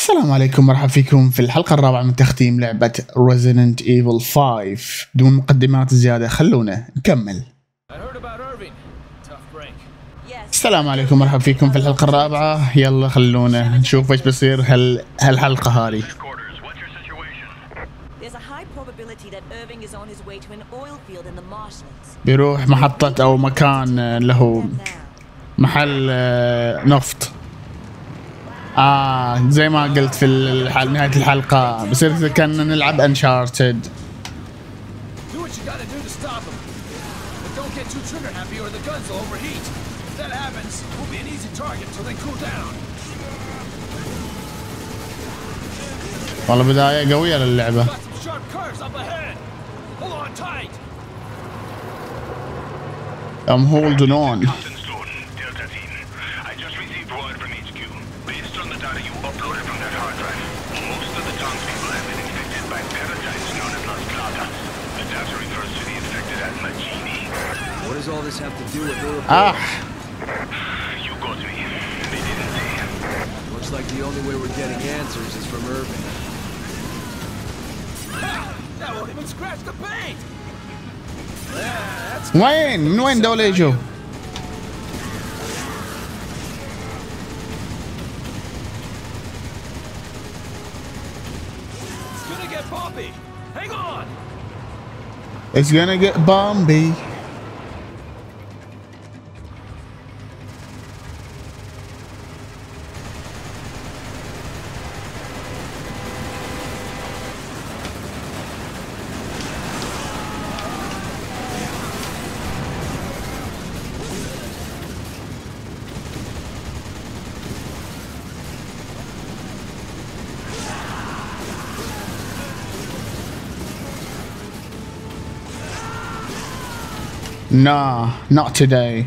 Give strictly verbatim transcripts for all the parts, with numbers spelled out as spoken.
السلام عليكم، مرحبا فيكم في الحلقة الرابعة من تختيم لعبة Resident Evil خمسة. بدون مقدمات زيادة خلونا نكمل. السلام عليكم، مرحبا فيكم في الحلقة الرابعة. يلا خلونا نشوف ايش بيصير هال هالحلقة هذه. بيروح محطة او مكان له محل نفط. آه زي ما قلت في الحل... نهاية الحلقة بصير كأننا نلعب انشارتد. والله بداية قوية للعبة. I'm holding on. What does all this have to do with her? Ah. You got me. They didn't say. Looks like the only way we're getting answers is from Irving. That won't even scratch the paint. وين من وين دولة يجوا؟ It's gonna get bumpy. Hang on. It's gonna get bumpy. Nah, not today.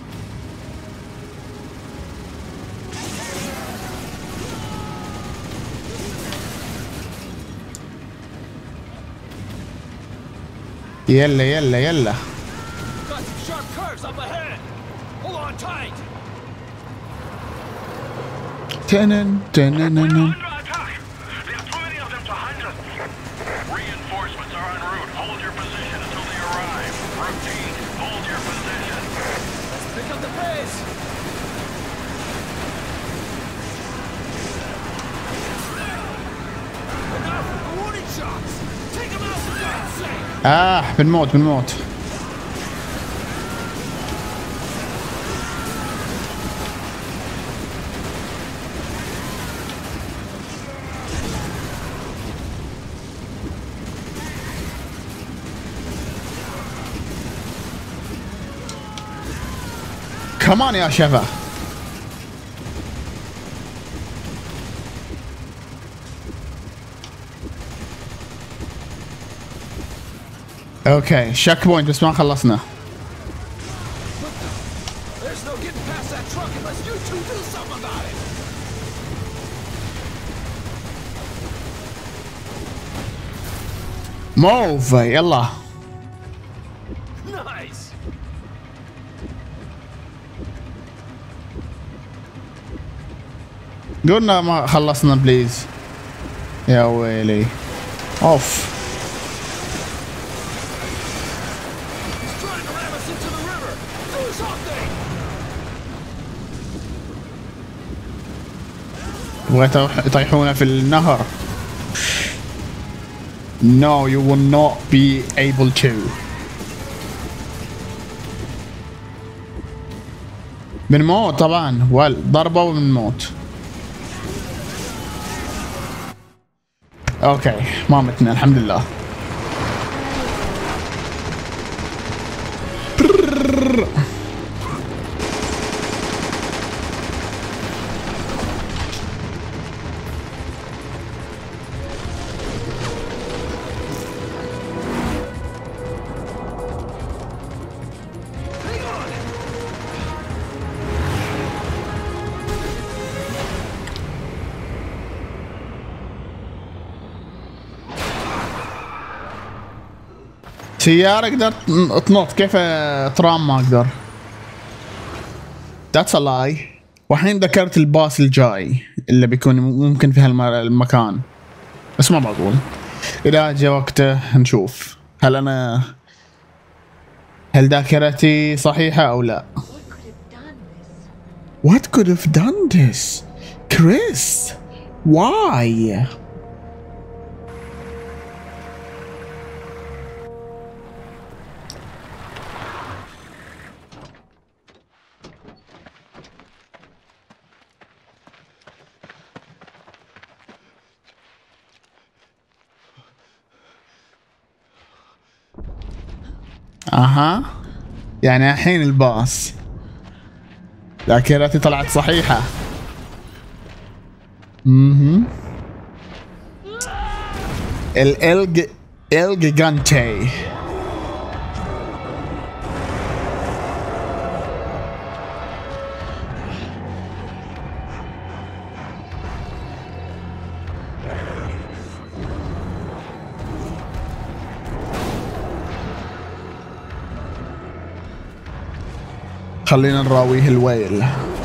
يلا يلا يلا. Got some sharp curves up ahead. Hold on tight. تنن تنن. آه بنموت بنموت. كمان يا شفا. اوكي شك بوينت بس ما خلصنا. موف يلا. قلنا ما خلصنا بليز. يا ويلي اوف. بغيت يطيحونا في النهر. No, you will not be able to. بنموت طبعا. وال ضربة وبنموت. اوكي ما متنا الحمد لله. سيارة اقدر تنط، كيف ترام ما اقدر؟ That's a lie. والحين ذكرت الباص الجاي اللي بيكون ممكن في هالمكان، بس ما بقول. إذا جاء وقته نشوف هل أنا هل ذاكرتي صحيحة أو لا. What could have done this? Chris, why? اها يعني الحين الباص ذاكرتي طلعت صحيحة. اها الالج الجيجانتي. خلينا نراويه الويل.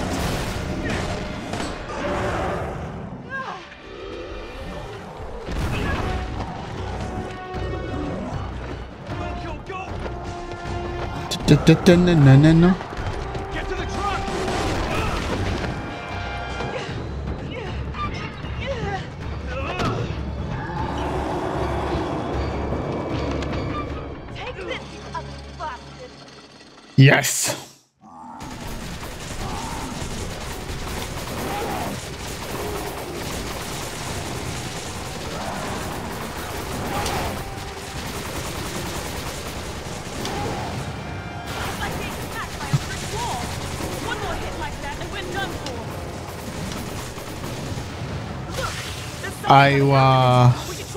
Yes. ايوه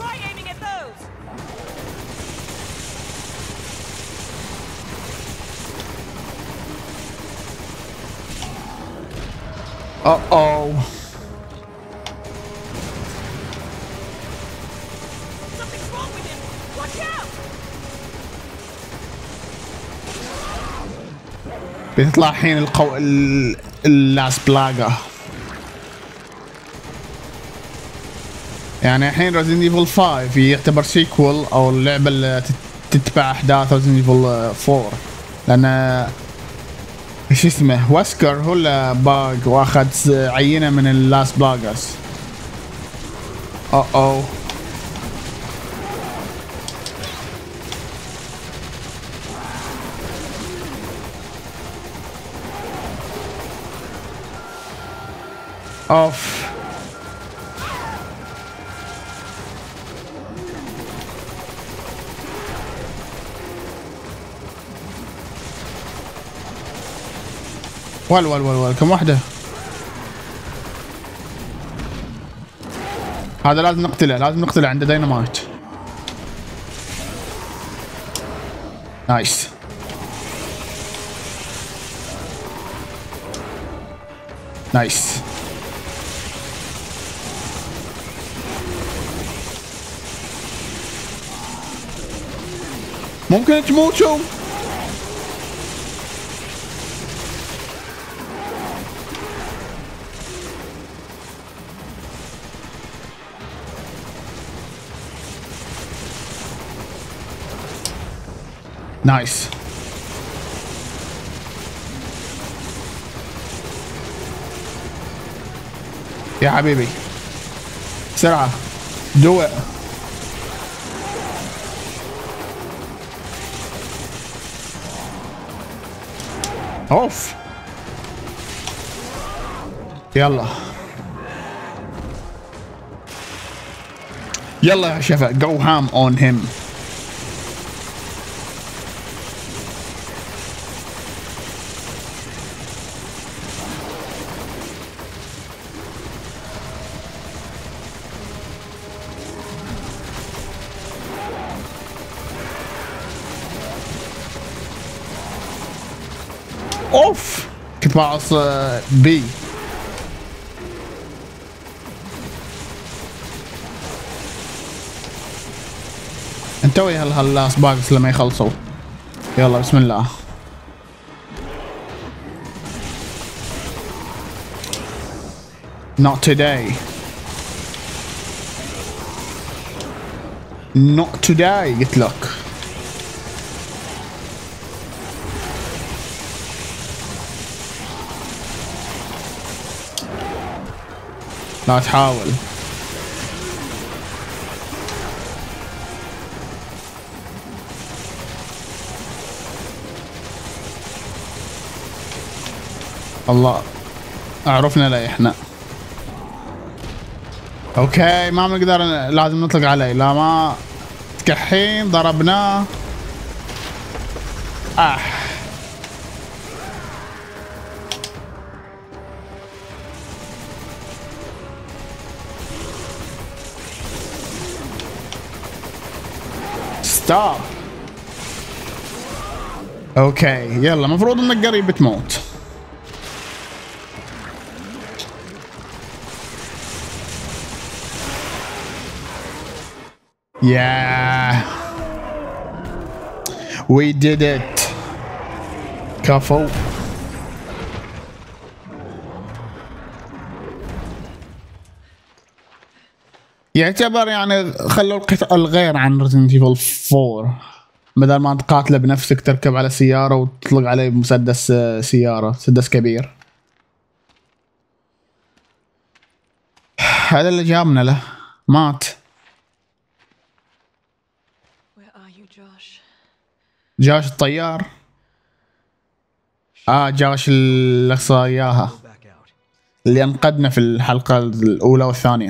Uh oh. Something's wrong with him. Watch out. بيطلع الحين القو اللاس بلاغا. يعني الحين ريزيدنت ايفل خمسة يعتبر سيكول او اللعبة اللي تتبع احداث ريزيدنت ايفل أربعة، لان ايش اسمه واسكر هو اللي باق واخذ عينة من اللاس بلاغاس. أو أو أوف. ول ول ول ول كم واحدة؟ هذا لازم نقتله، لازم نقتله، عنده دينامايت. نايس. نايس. ممكن تموتوا. نايس. يا حبيبي بسرعة دو ات. اوف يلا يلا يا شفا جو هام اون هيم. اوف كنت بعص بي. انتوي هاللاس باكس لما يخلصوا. يلا بسم الله. Not today. Not today قلت لك. لا تحاول. الله عرفنا لا احنا. اوكي ما بنقدر، لازم نطلق عليه. لا ما تكحين ضربناه. اه ستوب. اوكي يلا مفروض انك قريب تموت. Yeah, we did it. كفو. يعتبر يعني خلوا القطع الغير عن Resident Evil فور، بدل ما تقاتله بنفسك تركب على سيارة وتطلق عليه بمسدس سيارة، مسدس كبير. هذا اللي جابنا له. مات. جاش الطيار. اه جاش اللي اياها اللي انقذنا في الحلقة الأولى والثانية.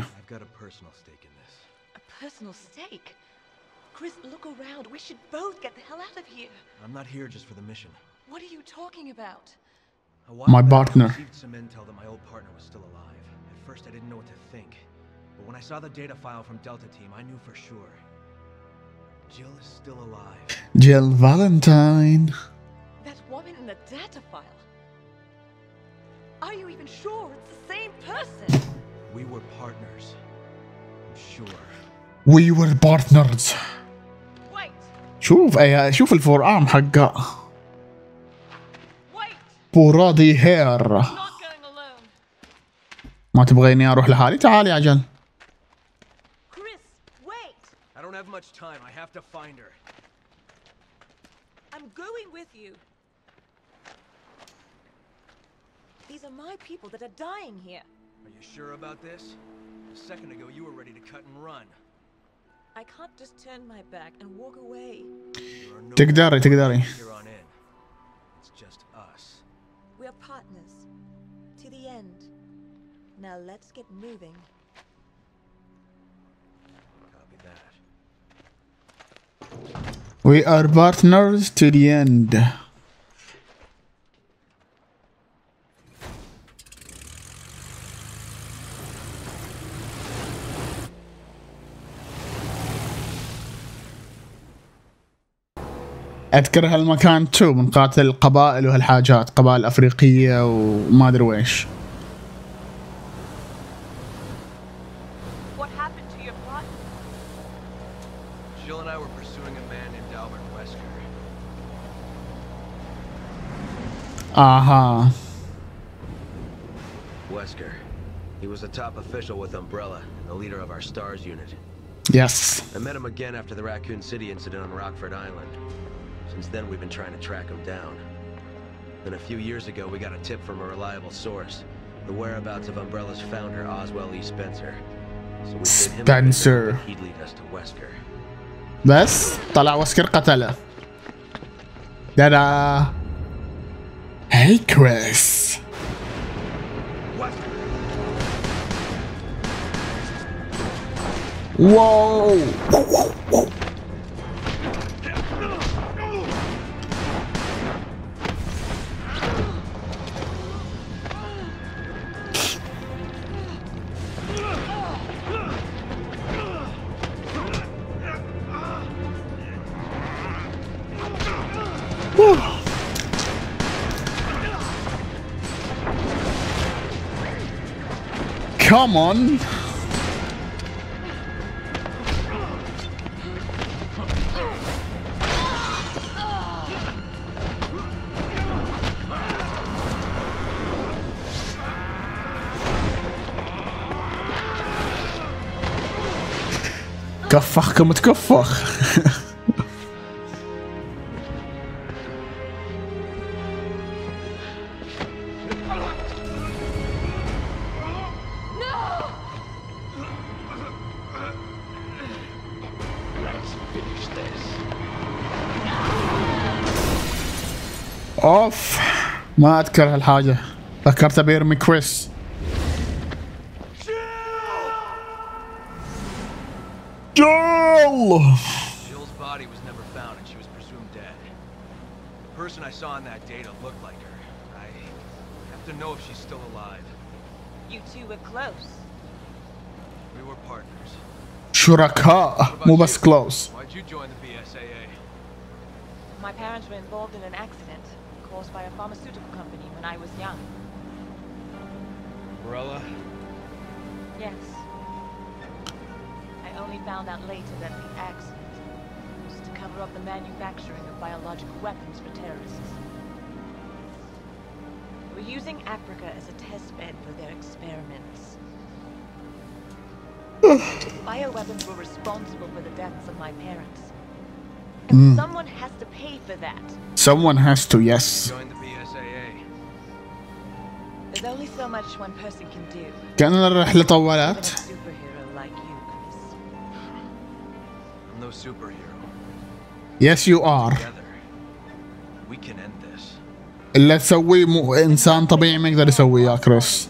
Chris, look around. We should both get the hell out of here. I'm not here just for the mission. What are you talking about? My partner. I received some intel that my old partner was still alive. At first I didn't know what to think. But when I saw the data file from Delta Team, I knew for sure. Jill is still alive. Jill Valentine. That woman in the data file. Are you even sure it's the same person? We were partners. I'm sure. We were partners. Wait. شوف اي شوف الفور ارم حقه. Wait. بورادي هير. Not going alone. ما تبغيني اروح لحالي؟ تعالي عجل. Chris, wait. I don't have much time. I have to find her. I'm going with you. These are my people that are dying here. Are you sure about this? A second ago you were ready to cut and run. I can't just turn my back and walk away. No تقدري تقدري. Here on in. It's just us. We're partners. To the end. Now let's get moving. Copy that. We are partners to the end. اذكر هالمكان شو بنقاتل القبائل وهالحاجات، قبائل افريقيه وما ادري ويش. What happened to your plot? Jill and I were pursuing a man named Albert Wesker. Aha. Wesker. He was a top official with Umbrella and the leader of our STARS unit. Yes. I met him again after the Raccoon City incident on Rockford Island. Since then, we've been trying to track him down. Then a few years ago, we got a tip from a reliable source. The whereabouts of Umbrella's founder, Oswell E. Spencer. So we bid him Spencer. that he'd lead us to Wesker. بس طلع وسكر قتله. دا هاي كريس. واو. Come on. كفخكم تكفخ. اوف ما اذكر هالحاجة، فكرت بيرمي كريس. جول. Jill's body was never found and she was presumed dead. The person I saw in that data looked like her. I have to know if she's still alive. You two were close. We were partners. شركاء مو بس كلوز. Why'd you join the B S A A? My parents were involved in an accident caused by a pharmaceutical company when I was young. Umbrella? Yes. I only found out later that the accident was to cover up the manufacturing of biological weapons for terrorists. They were using Africa as a test bed for their experiments. Bioweapons were responsible for the deaths of my parents. And Mm. someone has to pay for that. Someone has to, yes. Join the B S A A. There's only so much one person can do. كأن الرحلة Even طولت. a superhero like you, Chris. I'm no superhero. Yes you are. Together, we can end this. اللي تسويه مو إنسان طبيعي ما يقدر يسويه يا كريس.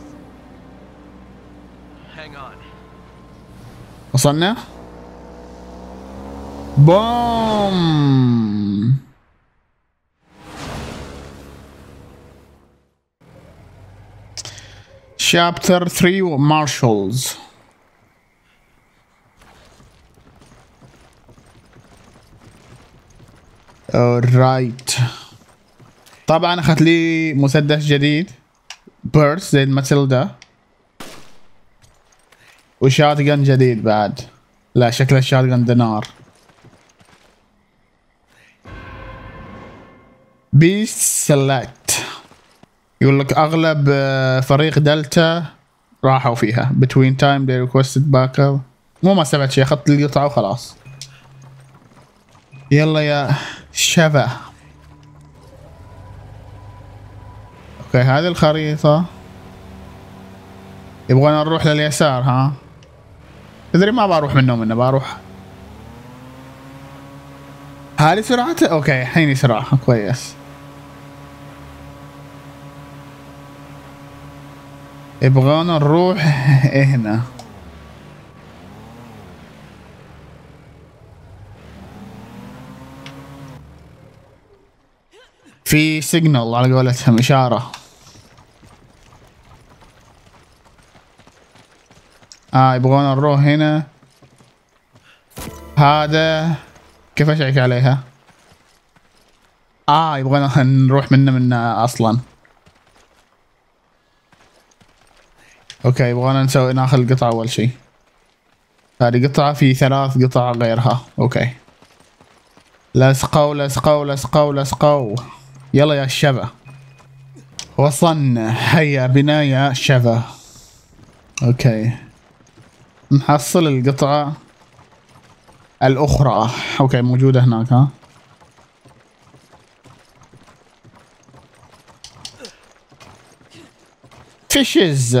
Hang on. وصلنا؟ بوم. Chapter three Marshals. Alright. طبعا اخذت لي مسدس جديد بيرس زي الماتيلدا وشات جن جديد بعد. لا شكل الشات جن دينار. بيست سيلكت يقول لك اغلب فريق دلتا راحوا فيها. between time they requested backup. مو ما سمعت شيء، اخذت القطعة وخلاص. يلا يا شفا. اوكي هذه الخريطة. يبغانا نروح لليسار ها؟ تدري ما بروح منه منه بروح. هذه سرعته؟ اوكي الحين سرعة كويس. يبغانا نروح هنا. في سيجنال على قولتهم إشارة. اه يبغونا نروح هنا. هذا كيف اشيك عليها؟ اه يبغونا نروح منه منه اصلا. اوكي يبغونا نسوي ناخذ القطعة اول شيء. هذه قطعة، في ثلاث قطع غيرها. اوكي لصقوا لصقوا لصقوا لصقوا. يلا يا شبا وصلنا. هيا بنا يا شبا. اوكي نحصل القطعة الأخرى. اوكي موجودة هناك ها. فيشز.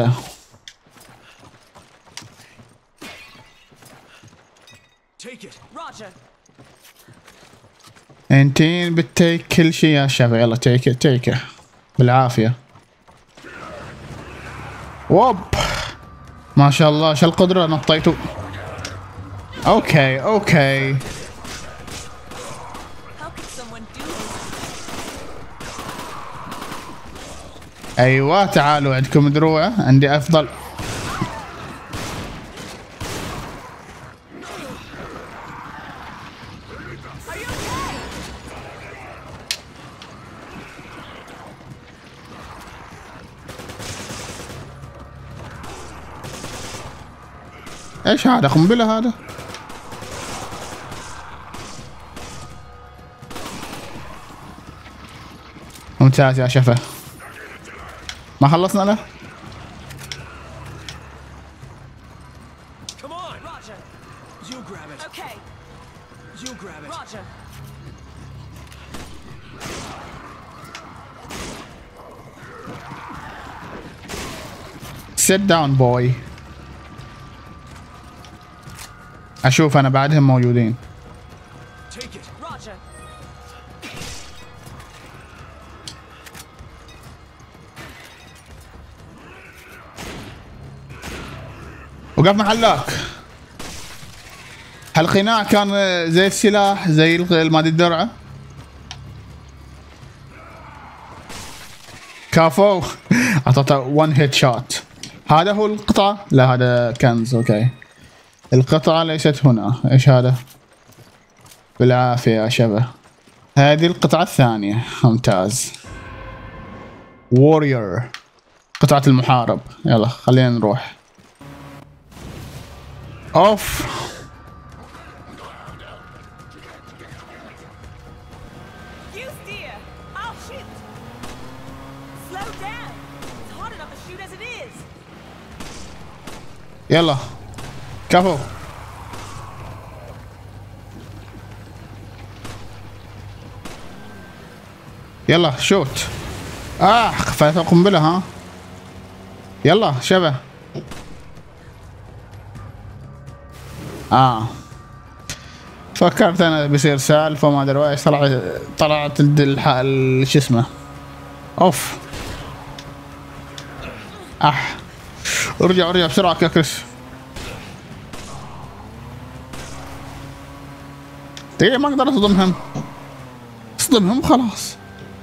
انتين بتيك كل شيء يا شباب. يلا تيكه تيكه بالعافية. ووب ما شاء الله شو القدرة نطيتوا. اوكي اوكي ايوه تعالوا عندكم دروع، عندي افضل. ايش هذا؟ قنبلة هذا؟ ممتاز يا شفا. ما خلصنا له؟ You grab it. Okay, You grab it. Roger. sit down boy. اشوف انا بعدهم موجودين. Take it. Roger. وقف محلك. القناع كان زي السلاح زي المادي الدرعه. كافو اعطته وان هيد شوت. هذا هو القطعة؟ لا هذا كنز. اوكي القطعة ليست هنا. ايش هذا؟ بالعافية يا شبه. هذه القطعة الثانية. ممتاز. وورير قطعة المحارب. يلا خلينا نروح. اوف You steer. I'll shoot. Slow down. It's hard enough to shoot as it is. يلا كفو. يلا شوت. اه خفيت القنبلة ها. يلا شبه. اه فكرت انا بيصير سالفة ما ادري ايش. طلعت طلعت ال شو اسمه. اوف اح ارجع ارجع بسرعة يا كريس. دقيقة ما اقدر اصدمهم. اصدمهم خلاص.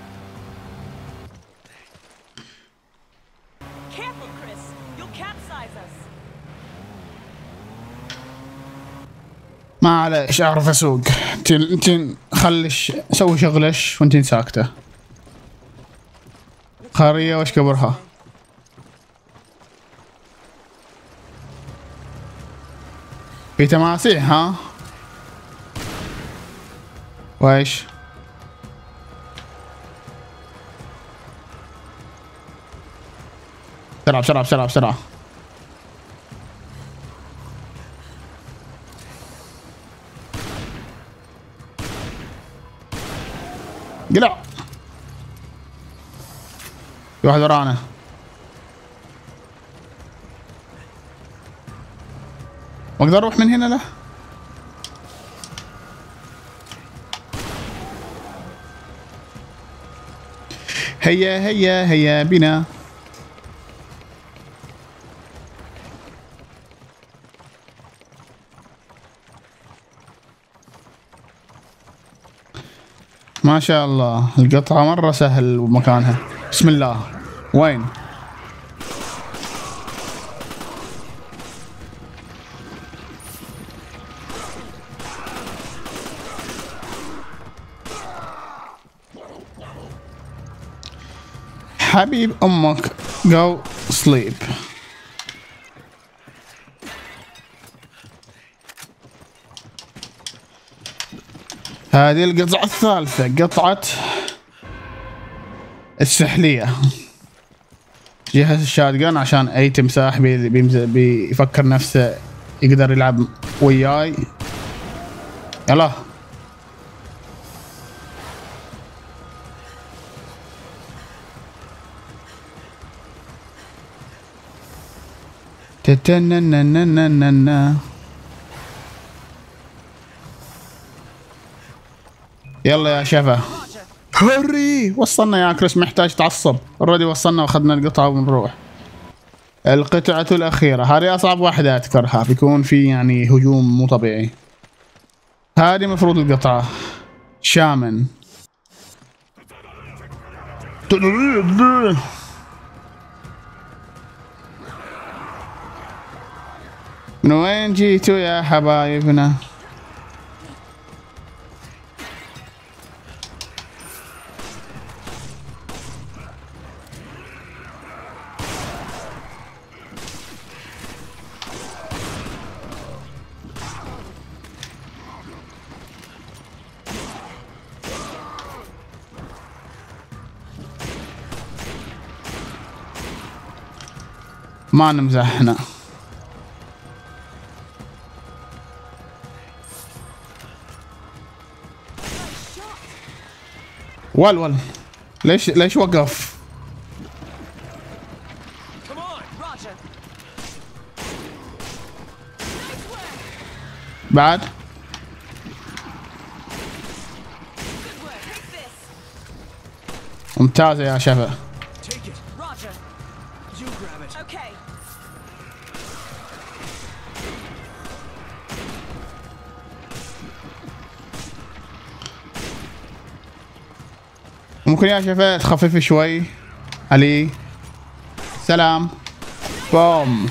Careful, Chris. You'll capsize us. معليش اعرف اسوق. انت انت خليش سوي شغلش وانت ساكتة. قارية وش كبرها. في تماسيح ها. وايش بسرعة بسرعة بسرعة بسرعة. قلع. في واحد ورانا. ما اقدر اروح من هنا له. هيا هيا هيا بنا. ما شاء الله القطعة مرة سهل مكانها. بسم الله. وين؟ حبيب امك go sleep. هذه القطعة الثالثة قطعة السحلية. جهز الشاتجن عشان اي تمساح بي بي بيفكر نفسه يقدر يلعب وياي. يلا تتننننننن. يلا يا شفا هوري. وصلنا يا كريس. محتاج تعصب. اوريدي وصلنا واخذنا القطعة ونروح. القطعة الأخيرة هذه أصعب واحدة أذكرها. بيكون في يعني هجوم مو طبيعي. هذه مفروض القطعة شامن. من وين جيتوا يا حبايبنا؟ ما نمزح احنا. ول ول ليش ليش وقف؟ بعد ممتازة يا شفا. ممكن يا شفا تخفف شوي علي. سلام. بوم.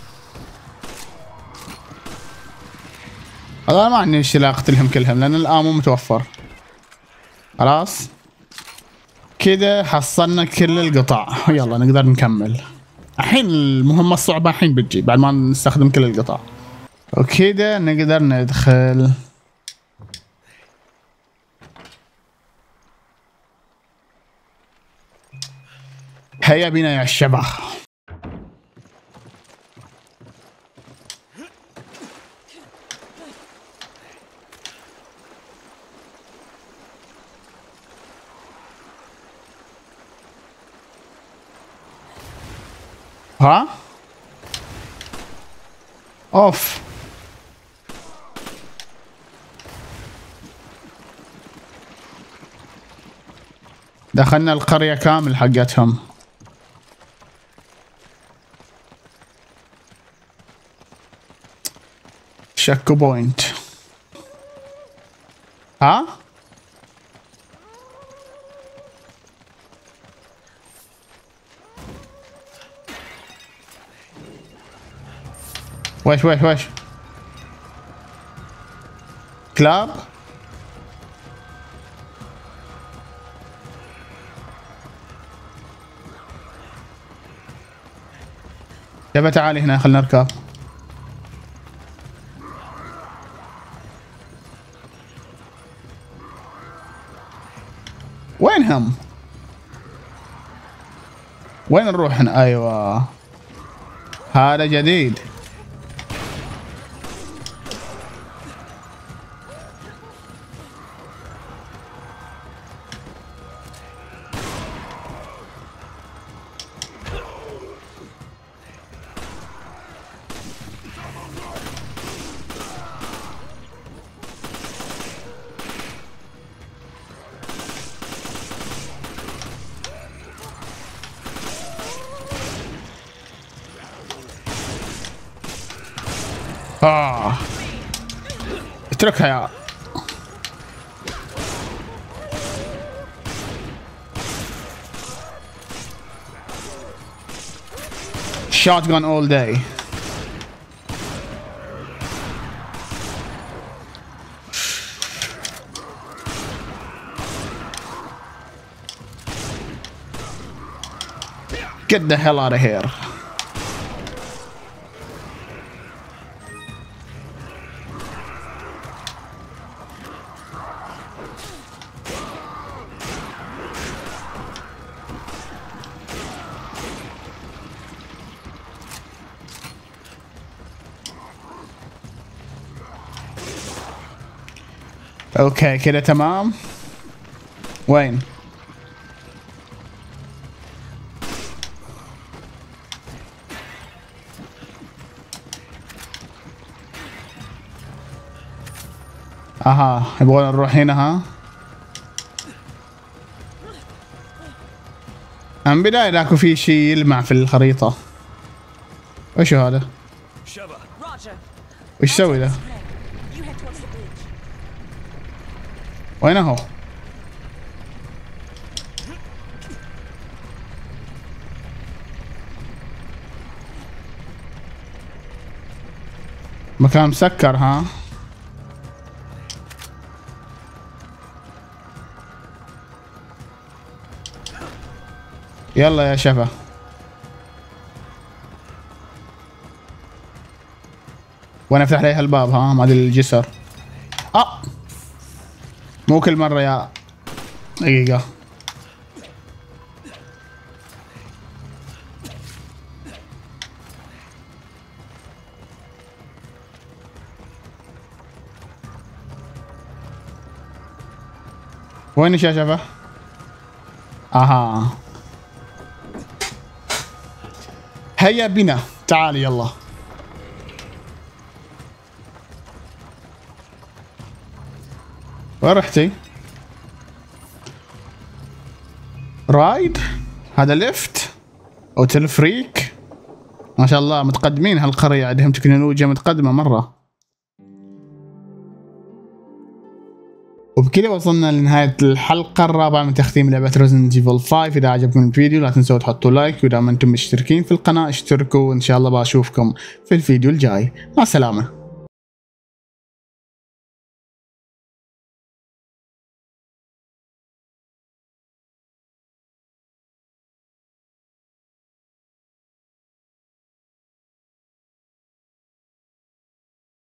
هذا ما عندي مشكلة اقتلهم كلهم لان الامو متوفر. خلاص كذا حصلنا كل القطع. يلا نقدر نكمل. الحين المهمة الصعبة الحين بتجي بعد ما نستخدم كل القطع. وكذا نقدر ندخل. هيا بنا يا الشبح. ها؟ اوف. دخلنا القرية كامل حقتهم. شكو بوينت. ها؟ ويش ويش ويش كلاب. يابا تعالي هنا خلنا نركب. وينهم؟ وين نروح؟ ايوه هذا جديد. آه اتركها يا shotgun all day. Get the hell out of here. اوكي كده تمام. وين؟ اها يبغون نروح هنا. ها من بداية ذاك في شيء يلمع في الخريطة. وش هذا؟ وش يسوي ذا؟ وين هو؟ مكان مسكر. ها يلا يا شفا. وانا افتح لي هالباب. ها ما ادري الجسر. اه مو كل مرة يا دقيقة. وين يا شفا؟ اها هيا بنا تعالي يلا. وين رحتي؟ رايد؟ هذا ليفت او تلفريك. ما شاء الله متقدمين هالقرية، عندهم تكنولوجيا متقدمة مرة. وبكذا وصلنا لنهاية الحلقة الرابعة من تختيم لعبة Resident Evil خمسة. إذا عجبكم الفيديو لا تنسوا تحطوا لايك، وإذا ما أنتم مشتركين في القناة اشتركوا، وإن شاء الله بشوفكم في الفيديو الجاي. مع السلامة.